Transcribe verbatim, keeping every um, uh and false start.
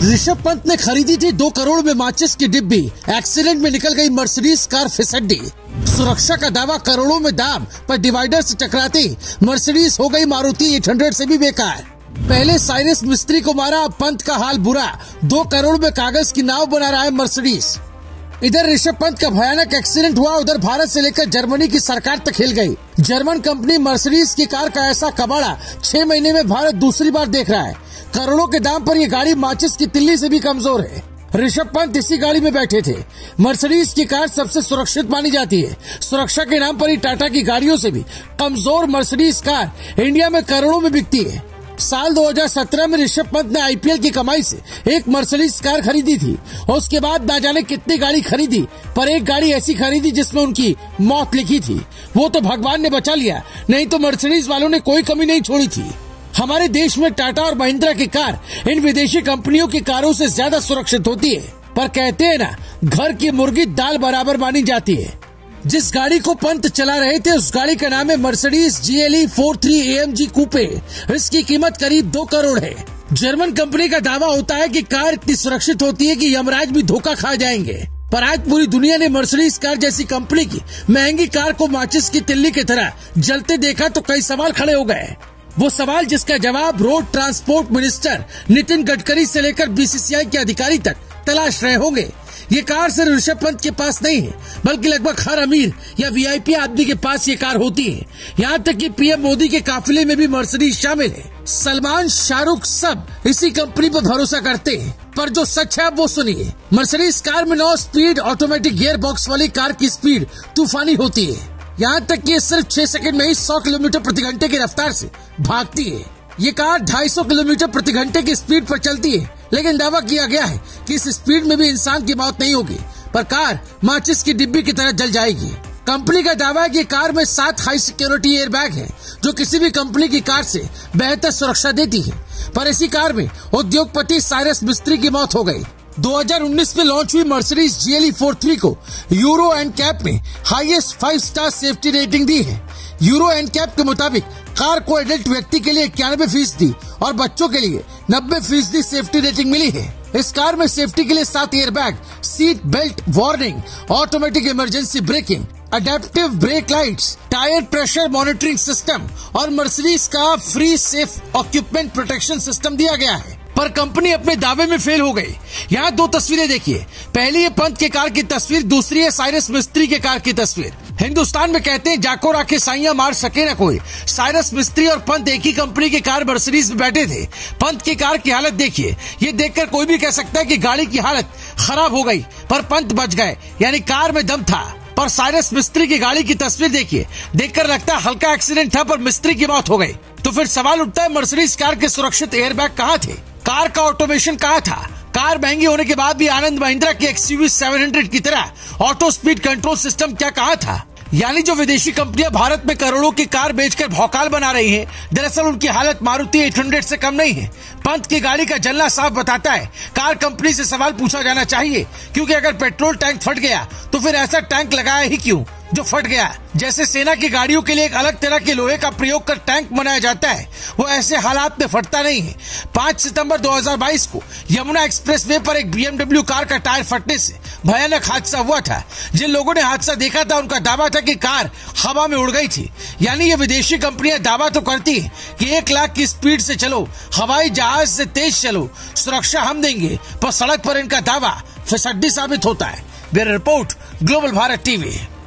ऋषभ पंत ने खरीदी थी दो करोड़ में माचिस की डिब्बी, एक्सीडेंट में निकल गई मर्सिडीज कार फिसड्डी। सुरक्षा का दावा करोड़ों में दाम, पर डिवाइडर से टकराती मर्सिडीज हो गई मारुति आठ सौ से भी बेकार। पहले साइरस मिस्त्री को मारा, अब पंत का हाल बुरा, दो करोड़ में कागज की नाव बना रहा है मर्सिडीज। इधर ऋषभ पंत का भयानक एक्सीडेंट हुआ, उधर भारत से लेकर जर्मनी की सरकार तक हिल गई। जर्मन कंपनी मर्सिडीज की कार का ऐसा कबाड़ा छह महीने में भारत दूसरी बार देख रहा है। करोड़ों के दाम पर यह गाड़ी माचिस की तिल्ली से भी कमजोर है। ऋषभ पंत इसी गाड़ी में बैठे थे। मर्सिडीज की कार सबसे सुरक्षित मानी जाती है। सुरक्षा के नाम पर ही टाटा की गाड़ियों से भी कमजोर मर्सिडीज कार इंडिया में करोड़ों में बिकती है। साल दो हज़ार सत्रह में ऋषभ पंत ने आईपीएल की कमाई से एक मर्सिडीज कार खरीदी थी और उसके बाद ना जाने कितनी गाड़ी खरीदी, पर एक गाड़ी ऐसी खरीदी जिसमें उनकी मौत लिखी थी। वो तो भगवान ने बचा लिया, नहीं तो मर्सिडीज वालों ने कोई कमी नहीं छोड़ी थी। हमारे देश में टाटा और महिंद्रा की कार इन विदेशी कंपनियों की कारों से ज्यादा सुरक्षित होती है, पर कहते हैं ना, घर की मुर्गी दाल बराबर मानी जाती है। जिस गाड़ी को पंत चला रहे थे उस गाड़ी का नाम है मर्सिडीज जी एल ई तैंतालीस ए एम जी कूपे। इसकी कीमत करीब दो करोड़ है। जर्मन कंपनी का दावा होता है कि कार इतनी सुरक्षित होती है कि यमराज भी धोखा खा जाएंगे, पर आज पूरी दुनिया ने मर्सिडीज कार जैसी कंपनी की महंगी कार को माचिस की तिल्ली की तरह जलते देखा तो कई सवाल खड़े हो गए। वो सवाल जिसका जवाब road transport minister Nitin Gadkari से लेकर बी सी सी आई के अधिकारी तक तलाश रहे होंगे। ये कार सिर्फ ऋषभ पंत के पास नहीं है, बल्कि लगभग हर अमीर या वी आई पी आदमी के पास ये कार होती है। यहाँ तक कि पीएम मोदी के काफिले में भी मर्सिडीज शामिल है। सलमान, शाहरुख सब इसी कंपनी पर भरोसा करते हैं, पर जो सच है वो सुनिए। मर्सिडीज कार में नौ स्पीड ऑटोमेटिक गियर बॉक्स वाली कार की स्पीड तूफानी होती है। यहाँ तक कि सिर्फ छह सेकंड में ही सौ किलोमीटर प्रति घंटे की रफ्तार से भागती है। ये कार दो सौ पचास किलोमीटर प्रति घंटे की स्पीड पर चलती है, लेकिन दावा किया गया है कि इस स्पीड में भी इंसान की मौत नहीं होगी, पर कार माचिस की डिब्बी की तरह जल जाएगी। कंपनी का दावा है कि कार में सात हाई सिक्योरिटी एयरबैग हैं, जो किसी भी कंपनी की कार से बेहतर सुरक्षा देती है। पर इसी कार में उद्योगपति साइरस मिस्त्री की मौत हो गई। दो हज़ार उन्नीस में लॉन्च हुई मर्सिडीज जी एल ई तैंतालीस को यूरो एंड कैप में highest five star safety rating दी है। यूरो एंड कैप के मुताबिक कार को एडल्ट व्यक्ति के लिए इक्यानवे फीसदी और बच्चों के लिए नब्बे फीसदी सेफ्टी रेटिंग मिली है। इस कार में सेफ्टी के लिए सात airbag, seat belt warning, automatic emergency braking, adaptive brake lights, tyre pressure monitoring system और मर्सिडीज का free safe equipment protection system दिया गया है। पर कंपनी अपने दावे में फेल हो गई। यहाँ दो तस्वीरें देखिए। पहली है पंत के कार की तस्वीर, दूसरी है साइरस मिस्त्री के कार की तस्वीर। हिंदुस्तान में कहते हैं जाको राखे साइया मार सके न कोई। साइरस मिस्त्री और पंत एक ही कंपनी की कार मर्सिडीज में बैठे थे। पंत की कार की हालत देखिए। ये देखकर कोई भी कह सकता है कि गाड़ी की हालत खराब हो गई, पर पंत बच गए, यानी कार में दम था। पर साइरस मिस्त्री की गाड़ी की तस्वीर देखिए, देखकर लगता है हल्का एक्सीडेंट था, पर मिस्त्री की मौत हो गई। तो फिर सवाल उठता है, मर्सिडीज कार के सुरक्षित एयरबैग कहाँ थे? कार का ऑटोमेशन कहाँ था? कार महंगी होने के बाद भी आनंद महिंद्रा की एक्स यू वी सात सौ की तरह ऑटो स्पीड कंट्रोल सिस्टम क्या कहाँ था? यानी जो विदेशी कंपनियां भारत में करोड़ों की कार बेचकर भौकाल बना रही हैं, दरअसल उनकी हालत मारुति आठ सौ से कम नहीं है। पंत की गाड़ी का जलना साफ बताता है कार कंपनी से सवाल पूछा जाना चाहिए, क्योंकि अगर पेट्रोल टैंक फट गया तो फिर ऐसा टैंक लगाया ही क्यों जो फट गया? जैसे सेना की गाड़ियों के लिए एक अलग तरह के लोहे का प्रयोग कर टैंक बनाया जाता है, वो ऐसे हालात में फटता नहीं है। पाँच सितंबर दो हज़ार बाईस को यमुना एक्सप्रेस वे पर एक बी एम डब्ल्यू कार का टायर फटने से भयानक हादसा हुआ था। जिन लोगों ने हादसा देखा था उनका दावा था कि कार हवा में उड़ गई थी। यानी ये विदेशी कंपनियां दावा तो करती है कि एक लाख की स्पीड से चलो, हवाई जहाज से तेज चलो, सुरक्षा हम देंगे, पर सड़क पर इनका दावा फिसड्डी साबित होता है। Bureau report, global Bharat TV.